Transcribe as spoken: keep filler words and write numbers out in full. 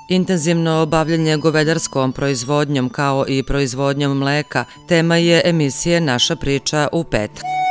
Intenzivno bavljenje govedarskom proizvodnjom kao i proizvodnjom mleka tema je emisije Naša priča u petak.